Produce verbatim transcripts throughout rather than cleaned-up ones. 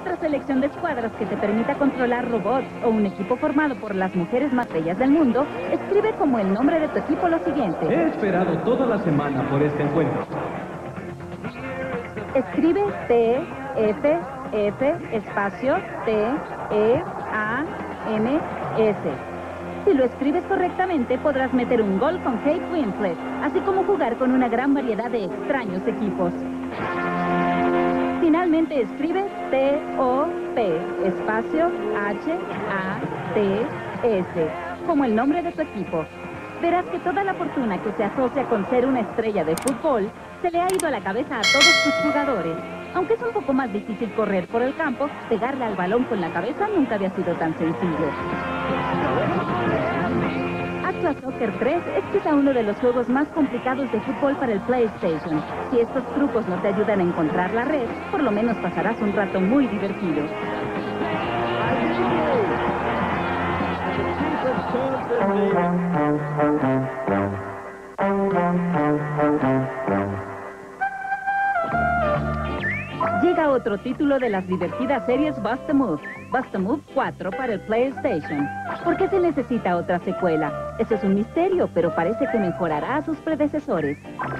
otra selección de escuadras que te permita controlar robots o un equipo formado por las mujeres más bellas del mundo, escribe como el nombre de tu equipo lo siguiente. He esperado toda la semana por este encuentro. Escribe T, F, F, espacio, T, E, A, M, S. Si lo escribes correctamente, podrás meter un gol con Kate Winslet, así como jugar con una gran variedad de extraños equipos. Finalmente escribe T, O, P, espacio, H, A, T, S, como el nombre de tu equipo. Verás que toda la fortuna que se asocia con ser una estrella de fútbol se le ha ido a la cabeza a todos tus jugadores. Aunque es un poco más difícil correr por el campo, pegarle al balón con la cabeza nunca había sido tan sencillo. Actua Soccer tres es quizá uno de los juegos más complicados de fútbol para el PlayStation. Si estos trucos no te ayudan a encontrar la red, por lo menos pasarás un rato muy divertido. Llega otro título de las divertidas series Bust a Move, Bust a Move cuatro para el PlayStation. ¿Por qué se necesita otra secuela? Eso es un misterio, pero parece que mejorará a sus predecesores.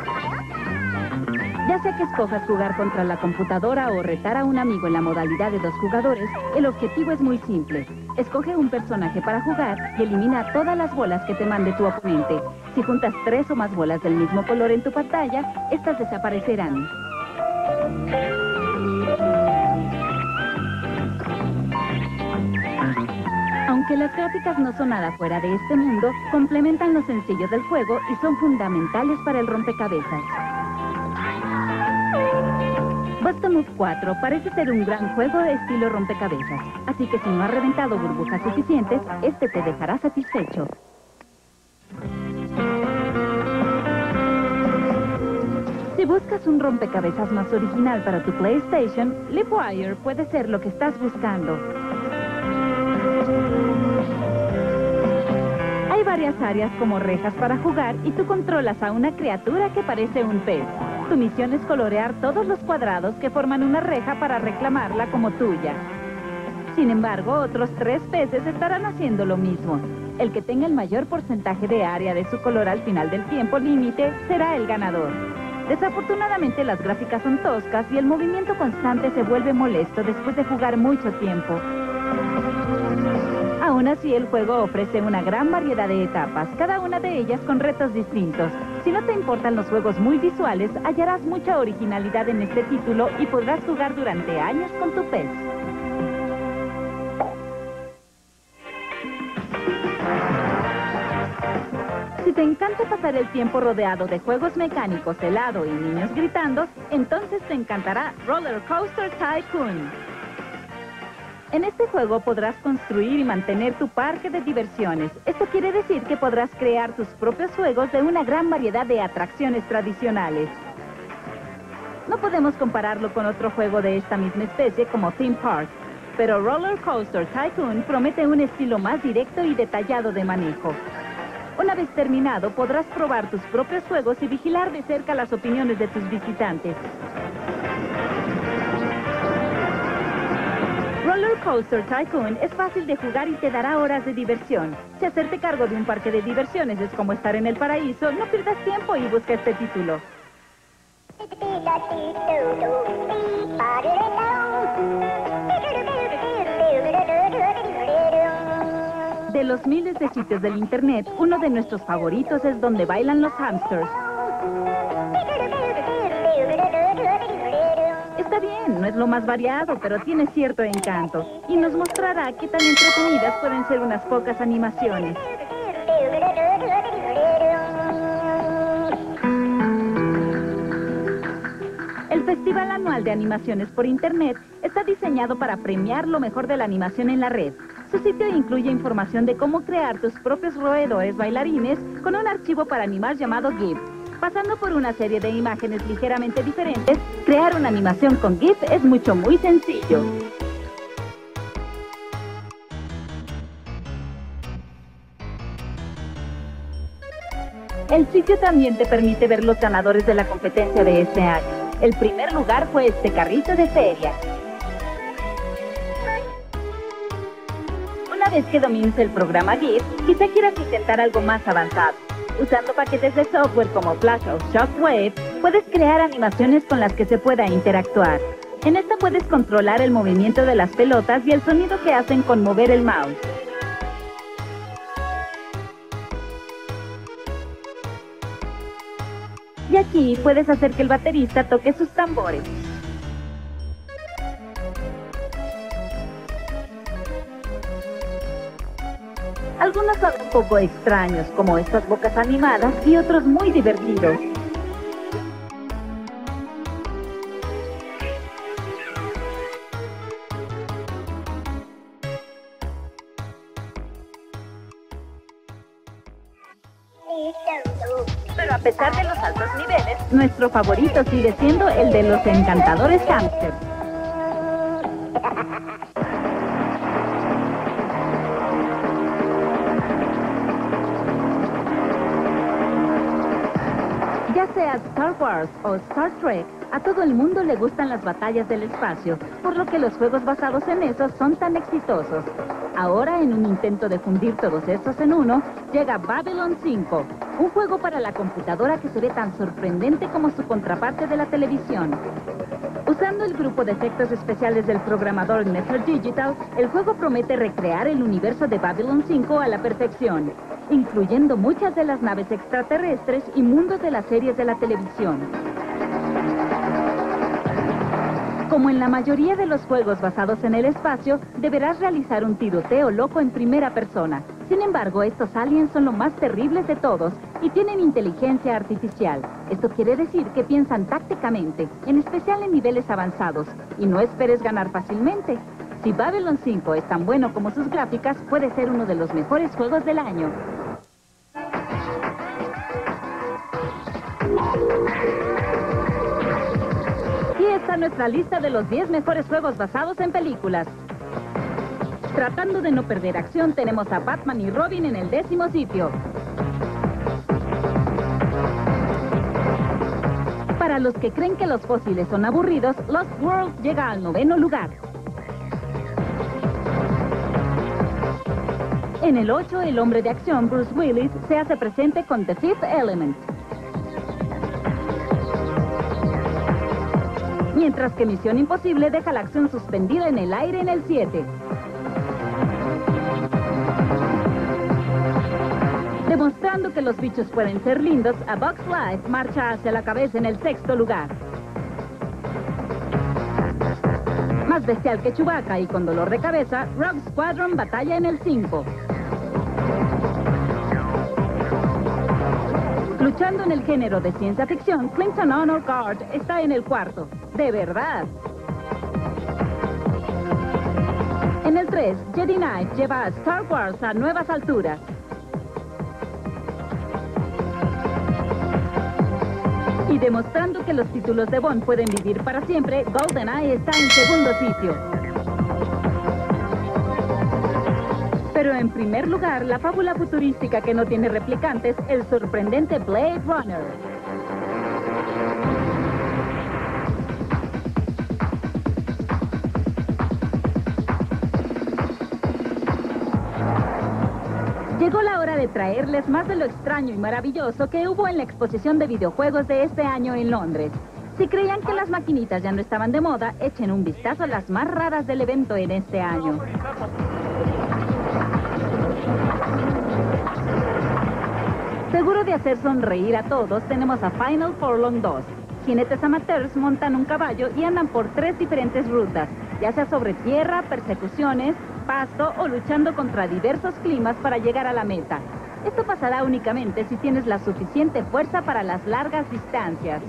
Ya sea que escojas jugar contra la computadora o retar a un amigo en la modalidad de dos jugadores, el objetivo es muy simple. Escoge un personaje para jugar y elimina todas las bolas que te mande tu oponente. Si juntas tres o más bolas del mismo color en tu pantalla, estas desaparecerán. Aunque las gráficas no son nada fuera de este mundo, complementan lo sencillo del juego y son fundamentales para el rompecabezas. Bust a Move cuatro parece ser un gran juego de estilo rompecabezas, así que si no has reventado burbujas suficientes, este te dejará satisfecho. Si buscas un rompecabezas más original para tu PlayStation, Livewire puede ser lo que estás buscando. Hay varias áreas como rejas para jugar y tú controlas a una criatura que parece un pez. Tu misión es colorear todos los cuadrados que forman una reja para reclamarla como tuya. Sin embargo, otros tres peces estarán haciendo lo mismo. El que tenga el mayor porcentaje de área de su color al final del tiempo límite será el ganador. Desafortunadamente las gráficas son toscas y el movimiento constante se vuelve molesto después de jugar mucho tiempo. Aún así, el juego ofrece una gran variedad de etapas, cada una de ellas con retos distintos. Si no te importan los juegos muy visuales, hallarás mucha originalidad en este título y podrás jugar durante años con tu pez. Si te encanta pasar el tiempo rodeado de juegos mecánicos, helado y niños gritando, entonces te encantará Roller Coaster Tycoon. En este juego podrás construir y mantener tu parque de diversiones. Esto quiere decir que podrás crear tus propios juegos de una gran variedad de atracciones tradicionales. No podemos compararlo con otro juego de esta misma especie como Theme Park, pero Roller Coaster Tycoon promete un estilo más directo y detallado de manejo. Una vez terminado, podrás probar tus propios juegos y vigilar de cerca las opiniones de tus visitantes. Roller Coaster Tycoon es fácil de jugar y te dará horas de diversión. Si hacerte cargo de un parque de diversiones es como estar en el paraíso, no pierdas tiempo y busca este título. De los miles de sitios del internet, uno de nuestros favoritos es donde bailan los hamsters. Está bien, no es lo más variado, pero tiene cierto encanto. Y nos mostrará qué tan entretenidas pueden ser unas pocas animaciones. El Festival Anual de Animaciones por Internet está diseñado para premiar lo mejor de la animación en la red. Su sitio incluye información de cómo crear tus propios roedores bailarines con un archivo para animar llamado GIF. Pasando por una serie de imágenes ligeramente diferentes, crear una animación con GIF es mucho, muy sencillo. El sitio también te permite ver los ganadores de la competencia de este año. El primer lugar fue este carrito de feria. Una vez que domines el programa GIF, quizá quieras intentar algo más avanzado. Usando paquetes de software como Flash o Shockwave, puedes crear animaciones con las que se pueda interactuar. En esta puedes controlar el movimiento de las pelotas y el sonido que hacen con mover el mouse. Y aquí puedes hacer que el baterista toque sus tambores. Algunos son un poco extraños, como estas bocas animadas, y otros muy divertidos. Pero a pesar de los altos niveles, nuestro favorito sigue siendo el de los encantadores hámster. Ya sea Star Wars o Star Trek, a todo el mundo le gustan las batallas del espacio, por lo que los juegos basados en esos son tan exitosos. Ahora, en un intento de fundir todos estos en uno, llega Babylon cinco, un juego para la computadora que se ve tan sorprendente como su contraparte de la televisión. Usando el grupo de efectos especiales del programador Nether Digital, el juego promete recrear el universo de Babylon cinco a la perfección, incluyendo muchas de las naves extraterrestres y mundos de las series de la televisión. Como en la mayoría de los juegos basados en el espacio, deberás realizar un tiroteo loco en primera persona. Sin embargo, estos aliens son lo más terribles de todos y tienen inteligencia artificial. Esto quiere decir que piensan tácticamente, en especial en niveles avanzados, y no esperes ganar fácilmente. Si Babylon cinco es tan bueno como sus gráficas, puede ser uno de los mejores juegos del año. Aquí está nuestra lista de los diez mejores juegos basados en películas. Tratando de no perder acción, tenemos a Batman y Robin en el décimo sitio. Para los que creen que los fósiles son aburridos, Lost World llega al noveno lugar. En el ocho, el hombre de acción Bruce Willis se hace presente con The Fifth Element. Mientras que Misión Imposible deja la acción suspendida en el aire en el siete. Demostrando que los bichos pueden ser lindos, A Bug's Life marcha hacia la cabeza en el sexto lugar. Más bestial que Chewbacca y con dolor de cabeza, Rogue Squadron batalla en el cinco. Luchando en el género de ciencia ficción, Clinton Honor Guard está en el cuarto. ¡De verdad! En el tres, Jedi Knight lleva a Star Wars a nuevas alturas. Y demostrando que los títulos de Bond pueden vivir para siempre, GoldenEye está en segundo sitio. Pero en primer lugar, la fábula futurística que no tiene replicantes, el sorprendente Blade Runner. Llegó la hora de traerles más de lo extraño y maravilloso que hubo en la exposición de videojuegos de este año en Londres. Si creían que las maquinitas ya no estaban de moda, echen un vistazo a las más raras del evento en este año. Seguro de hacer sonreír a todos, tenemos a Final Furlong dos. Jinetes amateurs montan un caballo y andan por tres diferentes rutas, ya sea sobre tierra, persecuciones, pasto o luchando contra diversos climas para llegar a la meta. Esto pasará únicamente si tienes la suficiente fuerza para las largas distancias.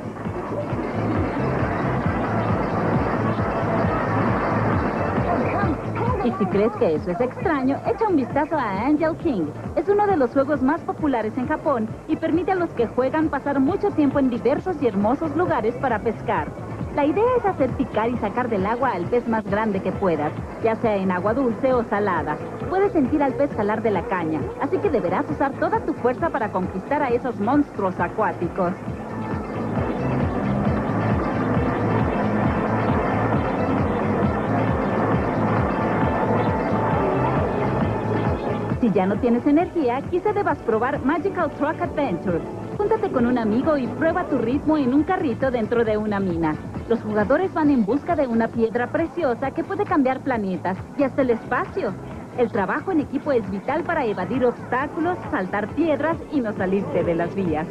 Y si crees que eso es extraño, echa un vistazo a Angel King. Es uno de los juegos más populares en Japón y permite a los que juegan pasar mucho tiempo en diversos y hermosos lugares para pescar. La idea es hacer picar y sacar del agua al pez más grande que puedas, ya sea en agua dulce o salada. Puedes sentir al pez jalar de la caña, así que deberás usar toda tu fuerza para conquistar a esos monstruos acuáticos. ya no tienes energía, quizá debas probar Magical Truck Adventure. Júntate con un amigo y prueba tu ritmo en un carrito dentro de una mina. Los jugadores van en busca de una piedra preciosa que puede cambiar planetas y hasta el espacio. El trabajo en equipo es vital para evadir obstáculos, saltar piedras y no salirte de las vías.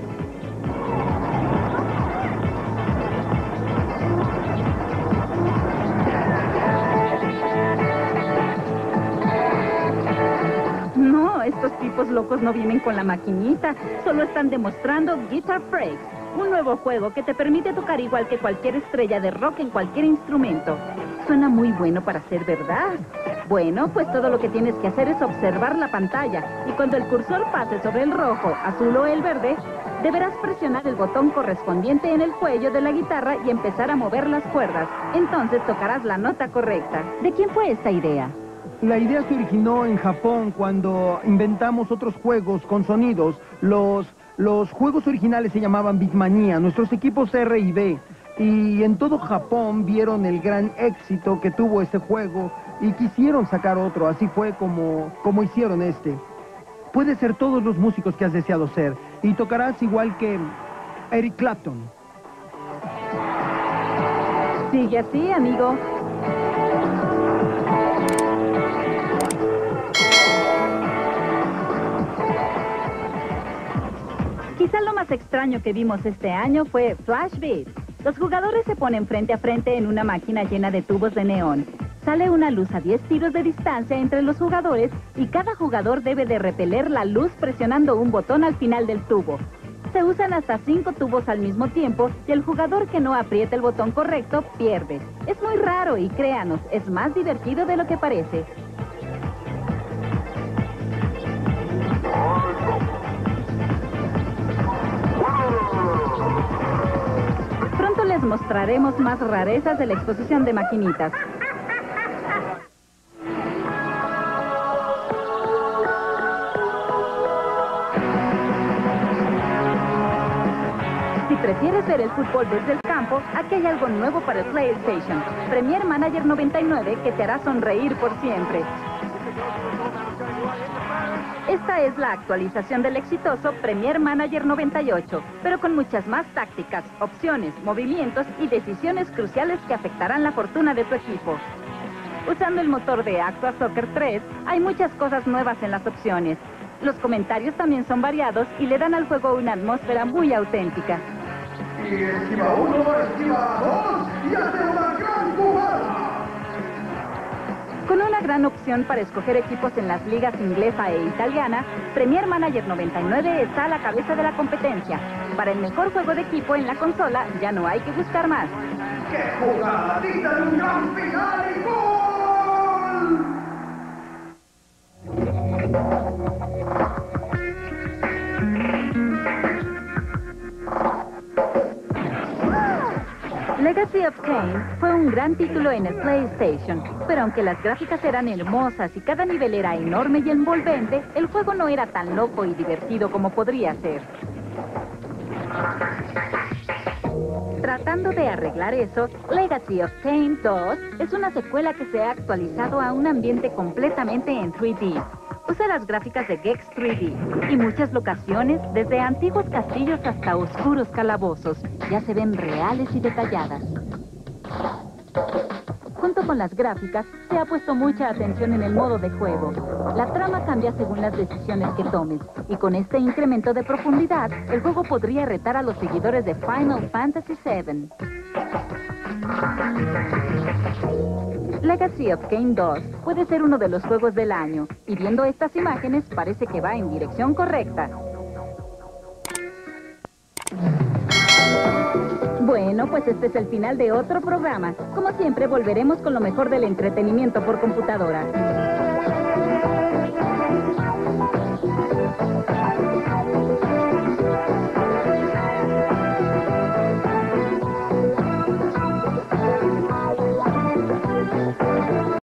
No, estos tipos locos no vienen con la maquinita, solo están demostrando Guitar Freaks, un nuevo juego que te permite tocar igual que cualquier estrella de rock en cualquier instrumento. Suena muy bueno para ser verdad. Bueno, pues todo lo que tienes que hacer es observar la pantalla y cuando el cursor pase sobre el rojo, azul o el verde, deberás presionar el botón correspondiente en el cuello de la guitarra y empezar a mover las cuerdas. Entonces tocarás la nota correcta. ¿De quién fue esta idea? La idea se originó en Japón cuando inventamos otros juegos con sonidos. Los, los juegos originales se llamaban Beatmania, nuestros equipos R y B. Y en todo Japón vieron el gran éxito que tuvo este juego y quisieron sacar otro. Así fue como, como hicieron este. Puedes ser todos los músicos que has deseado ser y tocarás igual que Eric Clapton. Sigue así, amigo. Quizá lo más extraño que vimos este año fue Flash Beat. Los jugadores se ponen frente a frente en una máquina llena de tubos de neón. Sale una luz a diez tiros de distancia entre los jugadores y cada jugador debe de repeler la luz presionando un botón al final del tubo. Se usan hasta cinco tubos al mismo tiempo y el jugador que no aprieta el botón correcto pierde. Es muy raro y créanos, es más divertido de lo que parece. Pronto les mostraremos más rarezas de la exposición de maquinitas. Si prefieres ver el fútbol desde el campo, aquí hay algo nuevo para el PlayStation. Premier Manager noventa y nueve que te hará sonreír por siempre. Esta es la actualización del exitoso Premier Manager noventa y ocho, pero con muchas más tácticas, opciones, movimientos y decisiones cruciales que afectarán la fortuna de tu equipo. Usando el motor de Actua Soccer tres, hay muchas cosas nuevas en las opciones. Los comentarios también son variados y le dan al juego una atmósfera muy auténtica. Y esquiva uno, esquiva dos y hace una gran jugada. Con una gran opción para escoger equipos en las ligas inglesa e italiana, Premier Manager noventa y nueve está a la cabeza de la competencia. Para el mejor juego de equipo en la consola, ya no hay que buscar más. ¡Qué jugadita de un gran final y gol! Legacy of Kain fue un gran título en el PlayStation, pero aunque las gráficas eran hermosas y cada nivel era enorme y envolvente, el juego no era tan loco y divertido como podría ser. Tratando de arreglar eso, Legacy of Kain dos es una secuela que se ha actualizado a un ambiente completamente en tres D. Usa las gráficas de Gex tres D y muchas locaciones, desde antiguos castillos hasta oscuros calabozos, ya se ven reales y detalladas. Junto con las gráficas, se ha puesto mucha atención en el modo de juego. La trama cambia según las decisiones que tomes, y con este incremento de profundidad, el juego podría retar a los seguidores de Final Fantasy siete. Legacy of Kain dos puede ser uno de los juegos del año, y viendo estas imágenes parece que va en dirección correcta. Bueno, pues este es el final de otro programa. Como siempre, volveremos con lo mejor del entretenimiento por computadora.